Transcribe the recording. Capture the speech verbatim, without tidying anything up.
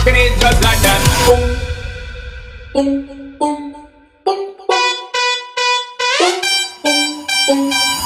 rocking it just like that. Boom, boom, boom, boom, boom, boom, boom, boom.